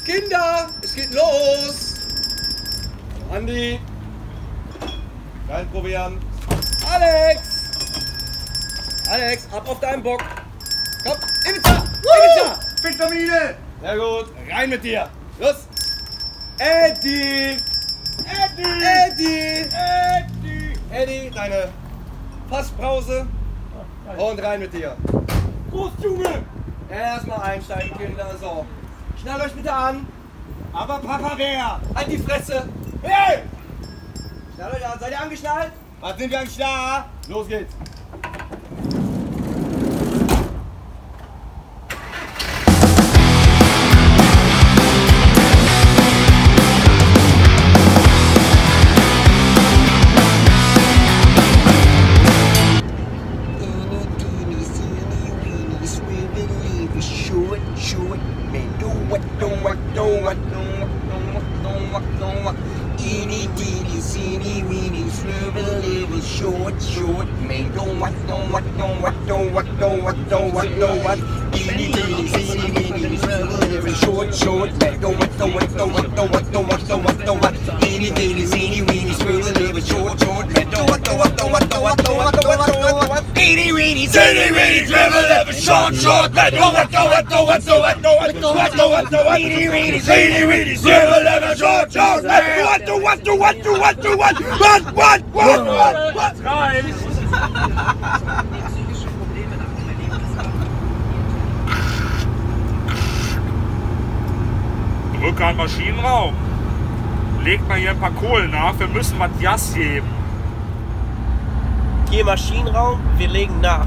Kinder, es geht los. Andi. Reinprobieren. Alex, ab auf deinen Bock. Komm, Ibiza. Vitamine! Sehr gut, rein mit dir. Los. Eddie, deine Passpause. Und rein mit dir. Prost, Junge! Erstmal einsteigen, Kinder. So. Schnallt euch bitte an. Aber Papa wer? Halt die Fresse. Hey! Schnallt euch an. Seid ihr angeschnallt? Was sind wir am Start? Los geht's. Rück an Maschinenraum. Legt mal hier ein paar Kohlen nach, wir müssen was Gas geben. Hier Maschinenraum, wir legen nach.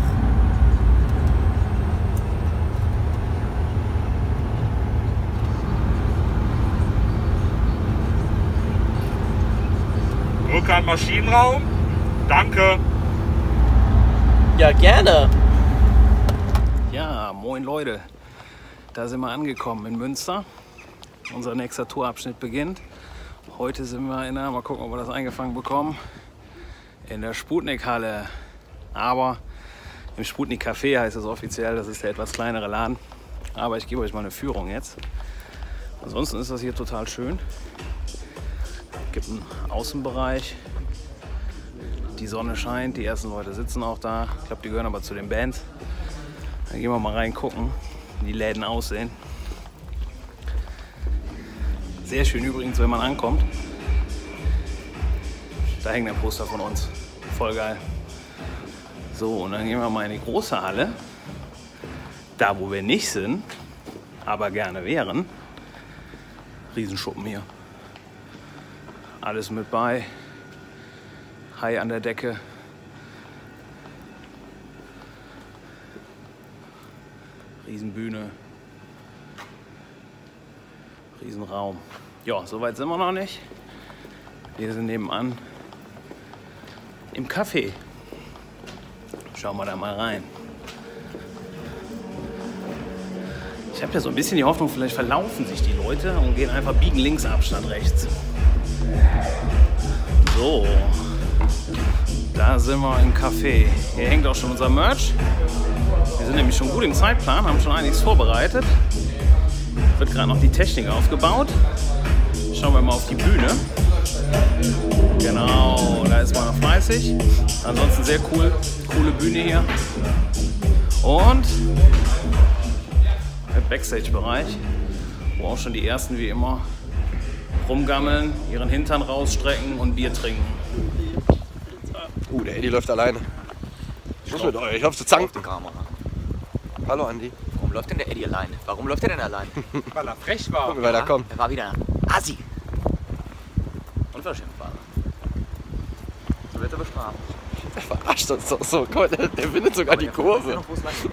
Rück an Maschinenraum. Danke. Ja, gerne. Ja, moin Leute. Da sind wir angekommen in Münster. Unser nächster Tourabschnitt beginnt. Heute sind wir mal gucken, ob wir das eingefangen bekommen, in der Sputnik-Halle. Aber im Sputnik-Café heißt es offiziell, das ist der etwas kleinere Laden. Aber ich gebe euch mal eine Führung jetzt. Ansonsten ist das hier total schön. Es gibt einen Außenbereich. Die Sonne scheint, die ersten Leute sitzen auch da. Ich glaube, die gehören aber zu den Bands. Dann gehen wir mal reingucken, wie die Läden aussehen. Sehr schön übrigens, wenn man ankommt. Da hängt ein Poster von uns. Voll geil. So, und dann gehen wir mal in die große Halle. Da, wo wir nicht sind, aber gerne wären. Riesenschuppen hier. Alles mit bei. Hai an der Decke. Riesenbühne. Riesenraum. Ja, soweit sind wir noch nicht. Wir sind nebenan im Café. Schauen wir da mal rein. Ich habe ja so ein bisschen die Hoffnung, vielleicht verlaufen sich die Leute und gehen einfach biegen links ab statt rechts. So, da sind wir im Café. Hier hängt auch schon unser Merch. Wir sind nämlich schon gut im Zeitplan, haben schon einiges vorbereitet. Wird gerade noch die Technik aufgebaut. Schauen wir mal auf die Bühne. Genau, da ist man noch fleißig. Ansonsten sehr cool, coole Bühne hier. Und der Backstage-Bereich, wo auch schon die ersten wie immer rumgammeln, ihren Hintern rausstrecken und Bier trinken. Der Eddie läuft alleine. Was mit euch? Ich hoffe, zu zanken. Hallo Andi. Warum läuft denn der Eddie allein? Warum läuft er denn allein? Weil er frech war. Gucken wir, wer da kommt. Er war wieder Assi. Unverschämt war er. So wird er bestraft. Der verarscht uns doch so. Guck mal, der findet sogar die Kurve.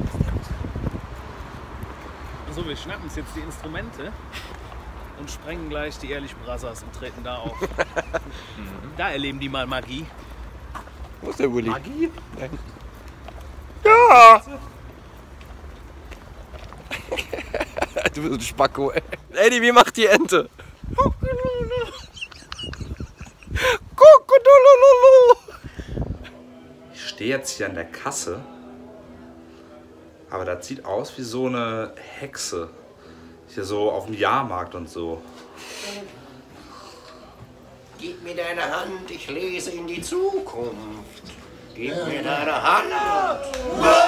So, wir schnappen uns jetzt die Instrumente und sprengen gleich die Ehrlich Brothers und treten da auf. Da erleben die mal Magie. Wo ist der Willi? Magie? Nein. Ja! Du bist ein Spacko, ey. Eddie, wie macht die Ente? Ich stehe jetzt hier an der Kasse, aber das sieht aus wie so eine Hexe. Hier so auf dem Jahrmarkt und so. Gib mir deine Hand, ich lese in die Zukunft. Gib mir deine Hand.